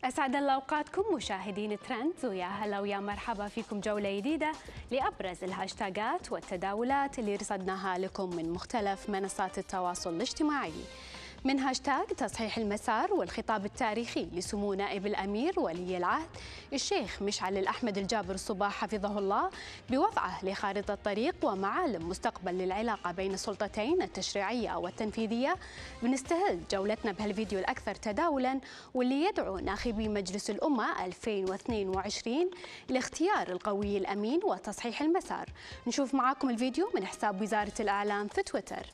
أسعد الله أوقاتكم مشاهدين ترندز، ويا هلا ويا مرحبا فيكم جولة جديدة لأبرز الهاشتاجات والتداولات اللي رصدناها لكم من مختلف منصات التواصل الاجتماعي. من هاشتاج تصحيح المسار والخطاب التاريخي لسمو نائب الأمير ولي العهد الشيخ مشعل الأحمد الجابر الصباح حفظه الله بوضعه لخارطة طريق ومعالم مستقبل للعلاقة بين السلطتين التشريعية والتنفيذية، بنستهل جولتنا بهالفيديو الأكثر تداولاً واللي يدعو ناخبي مجلس الأمة 2022 لاختيار القوي الأمين وتصحيح المسار. نشوف معاكم الفيديو من حساب وزارة الإعلام في تويتر.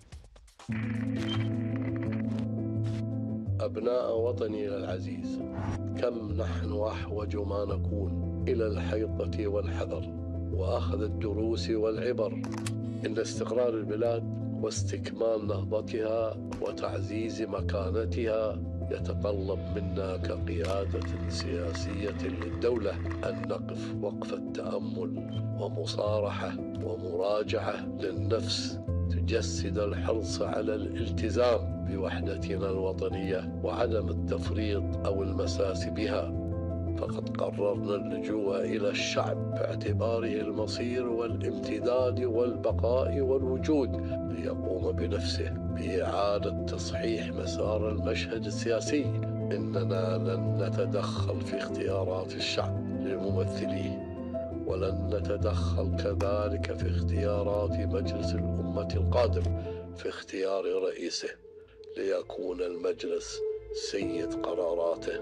أبناء وطني العزيز، كم نحن أحوج ما نكون إلى الحيطة والحذر وأخذ الدروس والعبر إن استقرار البلاد واستكمال نهضتها وتعزيز مكانتها يتطلب منا كقيادة سياسية للدولة أن نقف وقفة تأمل ومصارحة ومراجعة للنفس تجسد الحرص على الالتزام بوحدتنا الوطنية وعدم التفريط أو المساس بها. فقد قررنا اللجوء إلى الشعب باعتباره المصير والامتداد والبقاء والوجود ليقوم بنفسه بإعادة تصحيح مسار المشهد السياسي. إننا لن نتدخل في اختيارات الشعب لممثليه، ولن نتدخل كذلك في اختيارات مجلس الأمة القادم في اختيار رئيسه ليكون المجلس سيد قراراته.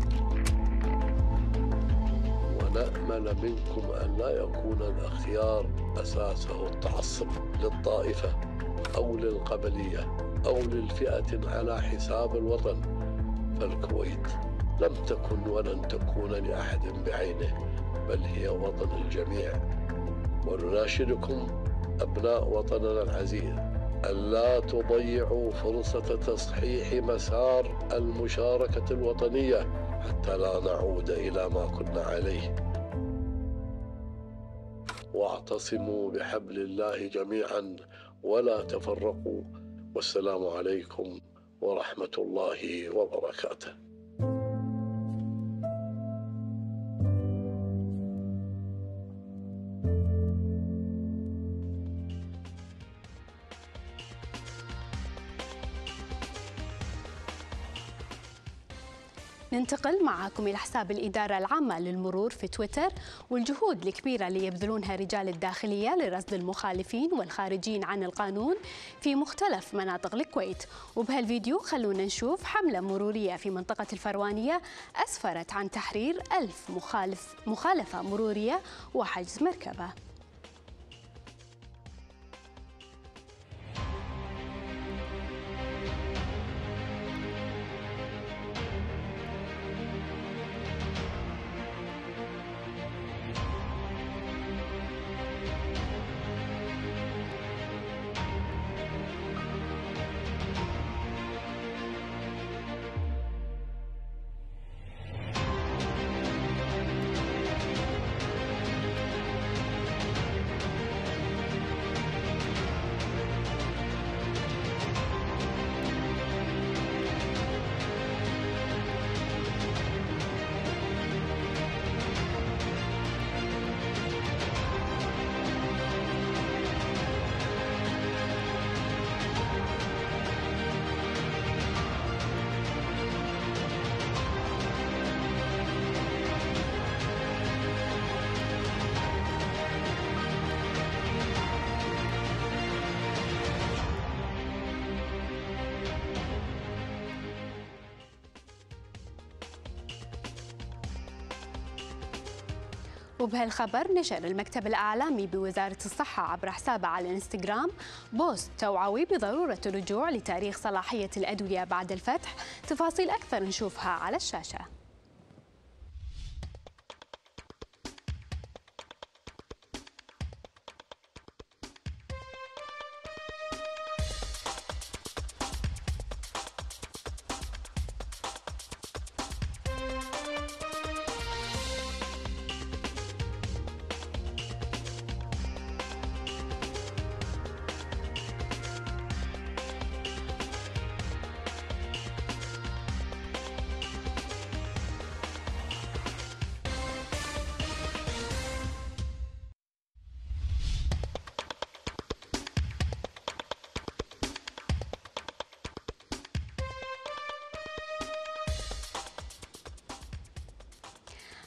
ونأمل منكم أن لا يكون الاختيار أساسه التعصب للطائفة أو للقبلية أو للفئة على حساب الوطن، فالكويت لم تكن ولن تكون لأحد بعينه، بل هي وطن الجميع. ونناشدكم أبناء وطننا العزيز ألا تضيعوا فرصة تصحيح مسار المشاركة الوطنية حتى لا نعود إلى ما كنا عليه. واعتصموا بحبل الله جميعا ولا تفرقوا، والسلام عليكم ورحمة الله وبركاته. ننتقل معاكم إلى حساب الإدارة العامة للمرور في تويتر والجهود الكبيرة اللي يبذلونها رجال الداخلية لرصد المخالفين والخارجين عن القانون في مختلف مناطق الكويت. وبهالفيديو خلونا نشوف حملة مرورية في منطقة الفروانية أسفرت عن تحرير 1000 مخالفة مرورية وحجز مركبة. وبهالخبر نشر المكتب الإعلامي بوزارة الصحة عبر حسابه على الانستغرام بوست توعوي بضرورة الرجوع لتاريخ صلاحية الأدوية بعد الفتح. تفاصيل أكثر نشوفها على الشاشة.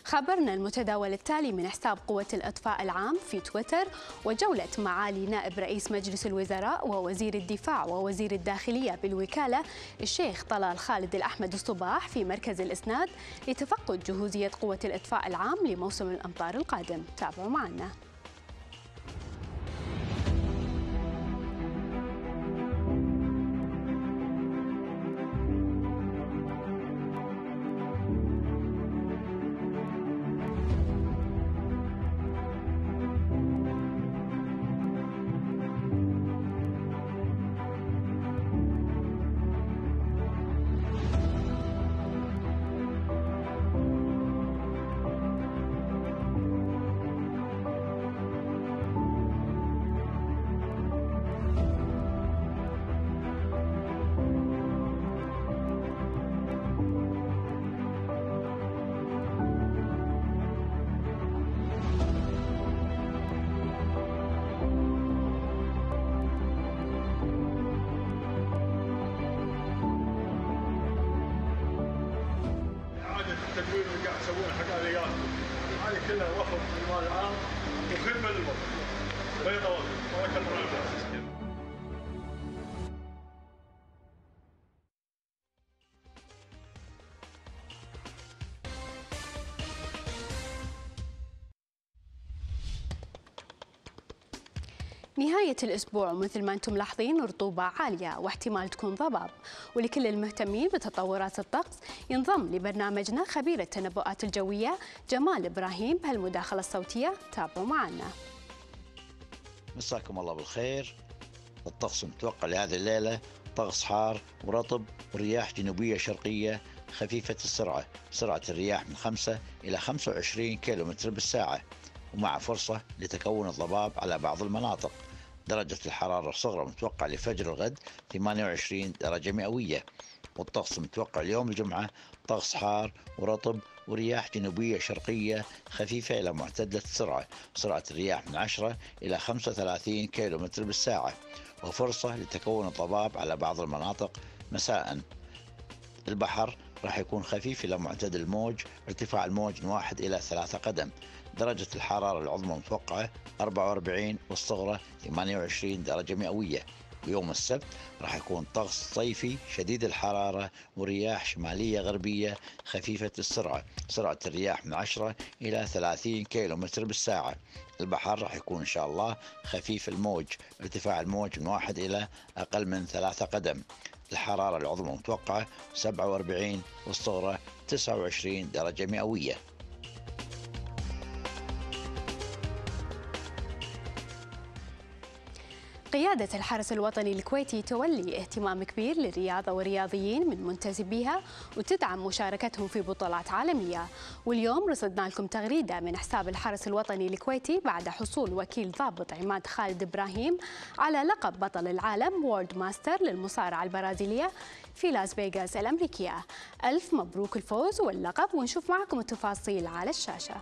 خبرنا المتداول التالي من حساب قوة الإطفاء العام في تويتر: وجولة معالي نائب رئيس مجلس الوزراء ووزير الدفاع ووزير الداخلية بالوكالة الشيخ طلال خالد الأحمد الصباح في مركز الإسناد لتفقد جهوزية قوة الإطفاء العام لموسم الأمطار القادم. تابعوا معنا. التدوير اللي قاعد يسوونه حق الرياض هذه كلها وفر في المال العام وخدمه للوطن. بيض وطن. بارك الله فيك. نهاية الأسبوع ومثل ما أنتم ملاحظين رطوبة عالية واحتمال تكون ضباب، ولكل المهتمين بتطورات الطقس ينضم لبرنامجنا خبير التنبؤات الجوية جمال إبراهيم بهالمداخلة الصوتية. تابعوا معنا. مساكم الله بالخير. الطقس متوقع لهذه الليلة طقس حار ورطب ورياح جنوبية شرقية خفيفة السرعة، سرعة الرياح من 5 إلى 25 كيلومتر بالساعة، ومع فرصة لتكون الضباب على بعض المناطق. درجة الحرارة الصغرى متوقع لفجر الغد 28 درجة مئوية. والطقس متوقع اليوم الجمعة طقس حار ورطب ورياح جنوبية شرقية خفيفة إلى معتدلة السرعة، سرعة الرياح من 10 إلى 35 كيلومتر بالساعة، وفرصة لتكون الضباب على بعض المناطق مساء. البحر راح يكون خفيف إلى معتدل الموج، ارتفاع الموج من 1 إلى 3 قدم. درجة الحرارة العظمى متوقعة 44 والصغرى 28 درجة مئوية. ويوم السبت راح يكون طقس صيفي شديد الحرارة ورياح شمالية غربية خفيفة السرعة، سرعة الرياح من 10 إلى 30 كيلومتر بالساعة. البحر راح يكون إن شاء الله خفيف الموج، ارتفاع الموج من 1 إلى أقل من 3 قدم. الحرارة العظمى متوقعة 47 والصغرى 29 درجة مئوية. قيادة الحرس الوطني الكويتي تولي اهتمام كبير للرياضة والرياضيين من منتسبيها وتدعم مشاركتهم في بطولات عالمية. واليوم رصدنا لكم تغريدة من حساب الحرس الوطني الكويتي بعد حصول وكيل ضابط عماد خالد إبراهيم على لقب بطل العالم وورلد ماستر للمصارعة البرازيلية في لاس فيغاس الأمريكية. ألف مبروك الفوز واللقب، ونشوف معكم التفاصيل على الشاشة.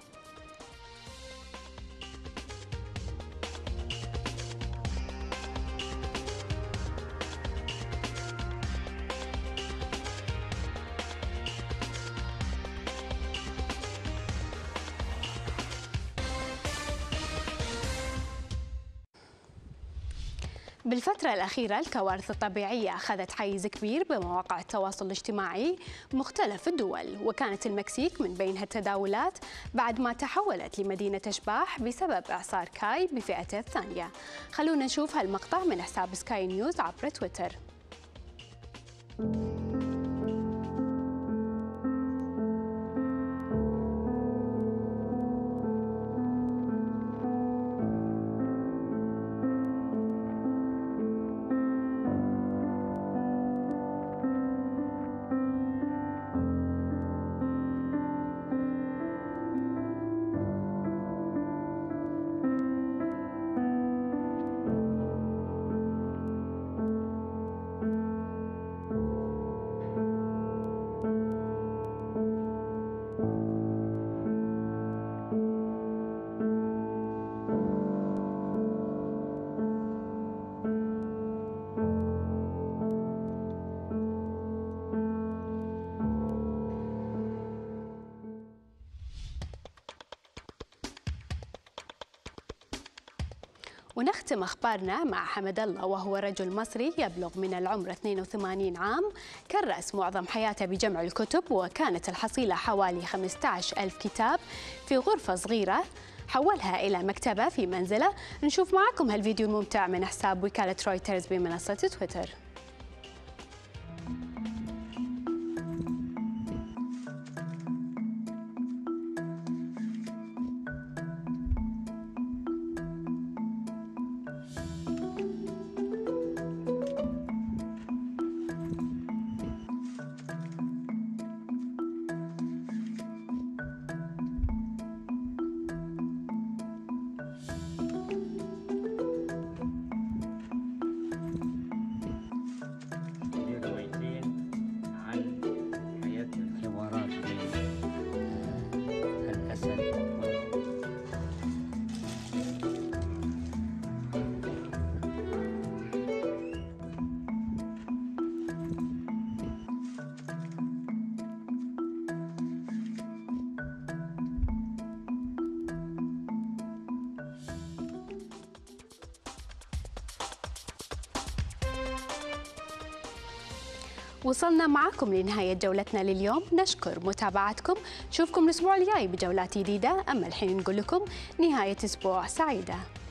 بالفترة الأخيرة الكوارث الطبيعية أخذت حيز كبير بمواقع التواصل الاجتماعي بمختلف الدول، وكانت المكسيك من بينها التداولات بعد ما تحولت لمدينة أشباح بسبب إعصار كاي بفئته الثانية. خلونا نشوف هالمقطع من حساب سكاي نيوز عبر تويتر. ونختم أخبارنا مع حمد الله، وهو رجل مصري يبلغ من العمر 82 عام، كرس معظم حياته بجمع الكتب، وكانت الحصيلة حوالي 15,000 كتاب في غرفة صغيرة حولها إلى مكتبة في منزله. نشوف معكم هالفيديو الممتع من حساب وكالة رويترز بمنصة تويتر. وصلنا معكم لنهاية جولتنا لليوم، نشكر متابعتكم، نشوفكم الأسبوع الجاي بجولات جديدة، أما الحين نقول لكم نهاية أسبوع سعيدة.